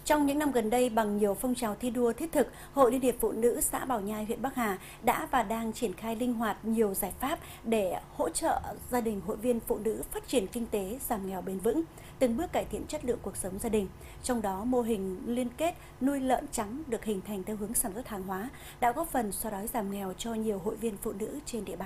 Trong những năm gần đây, bằng nhiều phong trào thi đua thiết thực, Hội Liên hiệp Phụ nữ xã Bảo Nhai, huyện Bắc Hà đã và đang triển khai linh hoạt nhiều giải pháp để hỗ trợ gia đình hội viên phụ nữ phát triển kinh tế, giảm nghèo bền vững, từng bước cải thiện chất lượng cuộc sống gia đình. Trong đó, mô hình liên kết nuôi lợn trắng được hình thành theo hướng sản xuất hàng hóa đã góp phần xóa đói giảm nghèo cho nhiều hội viên phụ nữ trên địa bàn.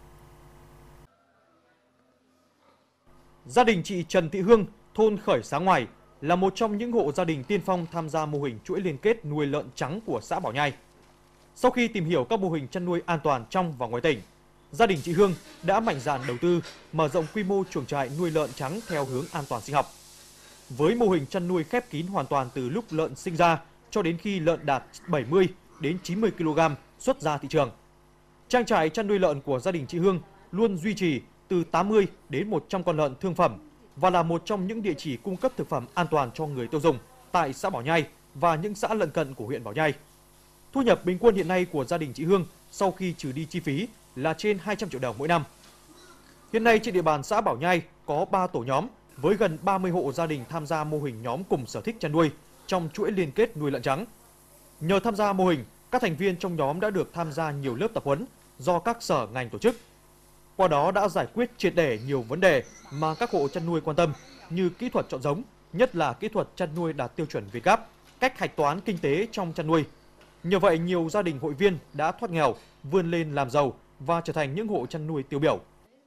Gia đình chị Trần Thị Hương, thôn Khởi Sáng Ngoài là một trong những hộ gia đình tiên phong tham gia mô hình chuỗi liên kết nuôi lợn trắng của xã Bảo Nhai. Sau khi tìm hiểu các mô hình chăn nuôi an toàn trong và ngoài tỉnh, gia đình chị Hương đã mạnh dạn đầu tư mở rộng quy mô chuồng trại nuôi lợn trắng theo hướng an toàn sinh học. Với mô hình chăn nuôi khép kín hoàn toàn từ lúc lợn sinh ra cho đến khi lợn đạt 70 đến 90 kg xuất ra thị trường. Trang trại chăn nuôi lợn của gia đình chị Hương luôn duy trì từ 80 đến 100 con lợn thương phẩm và là một trong những địa chỉ cung cấp thực phẩm an toàn cho người tiêu dùng tại xã Bảo Nhai và những xã lân cận của huyện Bảo Nhai. Thu nhập bình quân hiện nay của gia đình chị Hương sau khi trừ đi chi phí là trên 200 triệu đồng mỗi năm. Hiện nay trên địa bàn xã Bảo Nhai có 3 tổ nhóm với gần 30 hộ gia đình tham gia mô hình nhóm cùng sở thích chăn nuôi trong chuỗi liên kết nuôi lợn trắng. Nhờ tham gia mô hình, các thành viên trong nhóm đã được tham gia nhiều lớp tập huấn do các sở ngành tổ chức. Qua đó đã giải quyết triệt để nhiều vấn đề mà các hộ chăn nuôi quan tâm như kỹ thuật chọn giống, nhất là kỹ thuật chăn nuôi đạt tiêu chuẩn Việt Gáp, cách hạch toán kinh tế trong chăn nuôi. Nhờ vậy, nhiều gia đình hội viên đã thoát nghèo, vươn lên làm giàu và trở thành những hộ chăn nuôi tiêu biểu.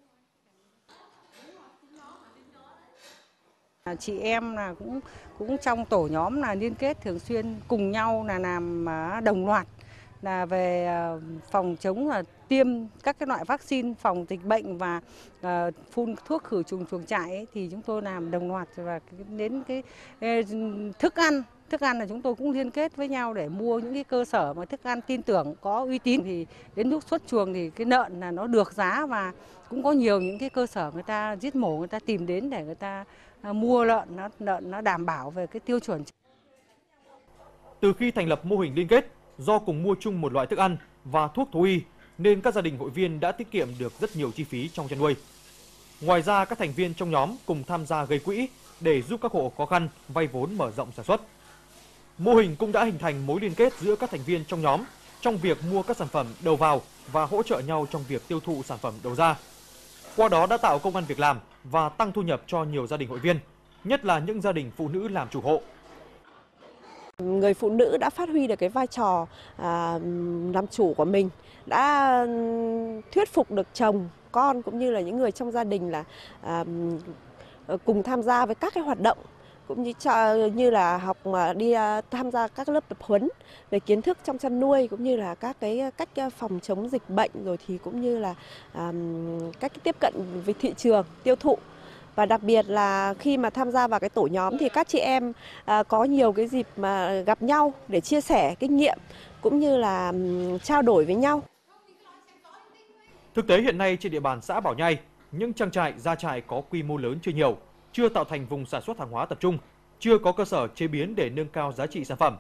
Chị em là cũng trong tổ nhóm là liên kết thường xuyên cùng nhau là làm đồng loạt là về phòng chống là tiêm các cái loại vaccine phòng dịch bệnh và phun thuốc khử trùng chuồng trại ấy, thì chúng tôi làm đồng loạt. Và đến cái thức ăn là chúng tôi cũng liên kết với nhau để mua những cái cơ sở mà thức ăn tin tưởng có uy tín, thì đến lúc xuất chuồng thì cái lợn là nó được giá và cũng có nhiều những cái cơ sở người ta giết mổ, người ta tìm đến để người ta mua lợn nó đảm bảo về cái tiêu chuẩn. Từ khi thành lập mô hình liên kết, do cùng mua chung một loại thức ăn và thuốc thú y nên các gia đình hội viên đã tiết kiệm được rất nhiều chi phí trong chăn nuôi. Ngoài ra, các thành viên trong nhóm cùng tham gia gây quỹ để giúp các hộ khó khăn vay vốn mở rộng sản xuất. Mô hình cũng đã hình thành mối liên kết giữa các thành viên trong nhóm trong việc mua các sản phẩm đầu vào và hỗ trợ nhau trong việc tiêu thụ sản phẩm đầu ra. Qua đó đã tạo công ăn việc làm và tăng thu nhập cho nhiều gia đình hội viên, nhất là những gia đình phụ nữ làm chủ hộ. Người phụ nữ đã phát huy được cái vai trò làm chủ của mình, đã thuyết phục được chồng, con cũng như là những người trong gia đình là cùng tham gia với các cái hoạt động, cũng như là học đi tham gia các lớp tập huấn về kiến thức trong chăn nuôi, cũng như là các cái cách phòng chống dịch bệnh, rồi thì cũng như là cách tiếp cận với thị trường tiêu thụ. Và đặc biệt là khi mà tham gia vào cái tổ nhóm thì các chị em có nhiều cái dịp mà gặp nhau để chia sẻ kinh nghiệm cũng như là trao đổi với nhau. Thực tế hiện nay trên địa bàn xã Bảo Nhai, những trang trại, gia trại có quy mô lớn chưa nhiều, chưa tạo thành vùng sản xuất hàng hóa tập trung, chưa có cơ sở chế biến để nâng cao giá trị sản phẩm.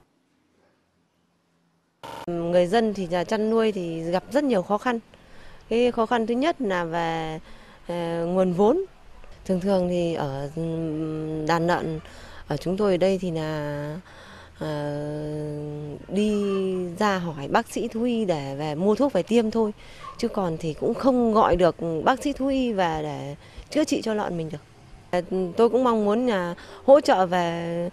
Người dân thì chăn nuôi thì gặp rất nhiều khó khăn. Cái khó khăn thứ nhất là về nguồn vốn. Thường thì ở đàn lợn ở chúng tôi ở đây thì là đi ra hỏi bác sĩ thú y để về mua thuốc về tiêm thôi, chứ còn thì cũng không gọi được bác sĩ thú y về để chữa trị cho lợn mình được. Tôi cũng mong muốn là hỗ trợ về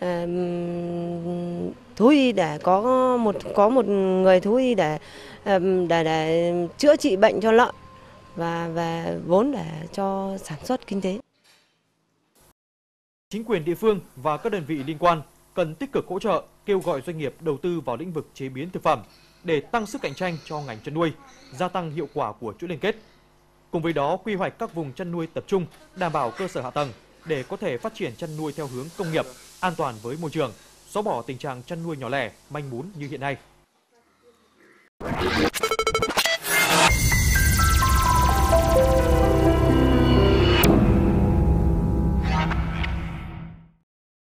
thú y để có một người thú y để chữa trị bệnh cho lợn và về vốn để cho sản xuất kinh tế. Chính quyền địa phương và các đơn vị liên quan cần tích cực hỗ trợ, kêu gọi doanh nghiệp đầu tư vào lĩnh vực chế biến thực phẩm để tăng sức cạnh tranh cho ngành chăn nuôi, gia tăng hiệu quả của chuỗi liên kết. Cùng với đó, quy hoạch các vùng chăn nuôi tập trung, đảm bảo cơ sở hạ tầng để có thể phát triển chăn nuôi theo hướng công nghiệp, an toàn với môi trường, xóa bỏ tình trạng chăn nuôi nhỏ lẻ, manh mún như hiện nay.